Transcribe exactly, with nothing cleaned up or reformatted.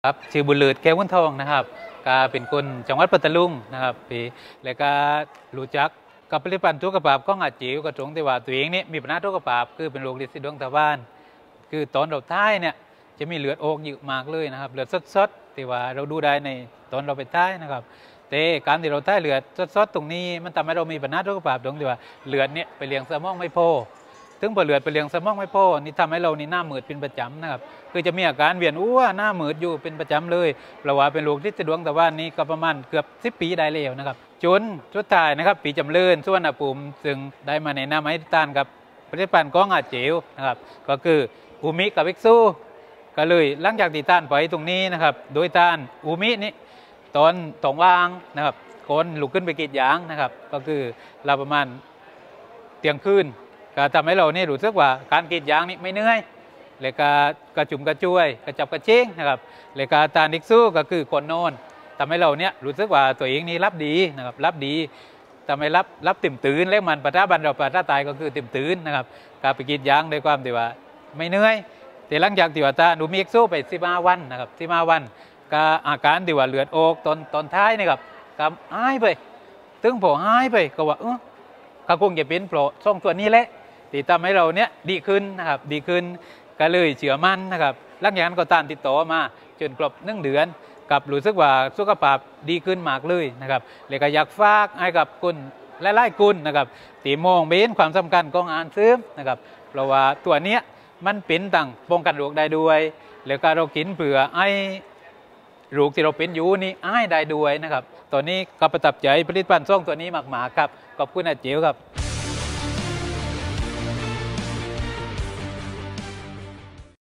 ครับชื่อบุญเลิศแก้ววุ้นทองนะครับก็เป็นคนจังหวัดปัตตานีนะครับพี่แล้วก็รู้จักกับผลิตภัณฑ์ทุกกระปาบของอาจิ๋วกระตรงที่ว่าตัวเองนี่มีปัญหาทุกกระปาบคือเป็นโรคลินสีดวงตาบ้านคือตอนเราท้ายเนี่ยจะมีเลือดออกเยอะมากเลยนะครับเลือดสดๆที่ว่าเราดูได้ในตอนเราไปท้ายนะครับแต่การที่เราท้ายเลือดสดๆตรงนี้มันทำให้เรามีปัญหาทุกกระปาบตรงที่ว่าเลือดเนี่ยไปเลี้ยงสมองไม่พอถึงพอเลือดไปเลี้ยงสมองไม่พอนี่ทำให้เรานี่หน้ามืดเป็นประจำนะครับคือจะมีอาการเวียนหัวหน้ามืดอยู่เป็นประจำเลยเพราะว่าเป็นโรคลินสีดวงตาบ้านนี้ก็ประมาณเกือบสิบปีได้แล้วนะครับจนสุดท้ายนะครับปีจำเริญสุวรรณภูมิซึ่งได้มาในนามให้ต้านกับผลิตภัณฑ์ของอาจิ๋วนะครับก็คืออูมิกับวิกซูก็เลยหลังจากที่ต้านไปตรงนี้นะครับโดยต้านอูมินี้ตอนตองว่างนะครับคนลุกขึ้นไปกรีดยางนะครับก็คือเราประมาณเที่ยงคืนก็ทำให้เรานี่รู้สึกว่าการกรีดยางนี่ไม่เหนื่อยเลยก็กระจุ่มกระจุยกระจับกระเชงนะครับเลยก็ต้านวิกซูก็คือคนนอนทำให้เราเนี่ยรู้สึกว่าตัวเองนี่รับดีนะครับรับดีทำให้รับรับติ่มตื่นเรียกมันปัตตาบันเราปัตตาตายก็คือติ่มตื่นนะครับการไปกรีดยางด้วยความที่ว่าไม่เหนื่อยแต่หลังจากที่ว่าตาหนูมีเอ็กโซไปสิบห้าวันนะครับสิบห้าวันก็อาการที่ว่าเลือดออกตอนตอนท้ายนี่ครับก็หายไปตึงพอหายไปก็ว่าเออก็คงจะเป็นเพราะช่องตัวนี้แหละที่ทำให้เราเนี่ยดีขึ้นนะครับดีขึ้นก็เลยเชื่อมั่นนะครับหลังจากนั้นก็ต้านติดต่อมาจนครบหนึ่งเดือนกับรู้สึกว่าสุขภาพดีขึ้นมากเลยนะครับเลยก็อยากฝากให้กับคุณและไล่คุณนะครับตีมองเห็นความสำคัญของอาหารเสริมนะครับเพราะว่าตัวเนี้ยมันเป็นต่างป้องกันโรคได้ด้วยแล้วก็เรากินเผื่อไอ้โรคที่เราเป็นอยู่นี่ไอ้ได้ด้วยนะครับตอนนี้ก็ประทับใจผลิตภัณฑ์ซ่องตัวนี้มากๆครับขอบคุณอาจิ๋วครับ